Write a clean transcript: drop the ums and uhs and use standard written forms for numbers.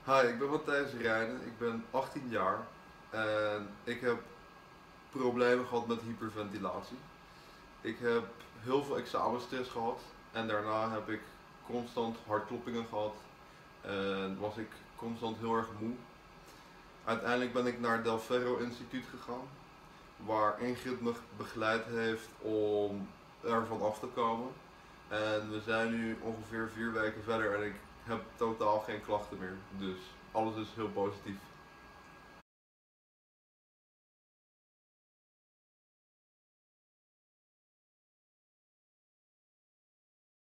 Hi, ik ben Matthijs Rijnen, ik ben 18 jaar en ik heb problemen gehad met hyperventilatie. Ik heb heel veel examenstress gehad en daarna heb ik constant hartkloppingen gehad en was ik constant heel erg moe. Uiteindelijk ben ik naar het Del Ferro Instituut gegaan, waar Ingrid me begeleid heeft om ervan af te komen. En we zijn nu ongeveer 4 weken verder en ik heb totaal geen klachten meer. Dus alles is heel positief.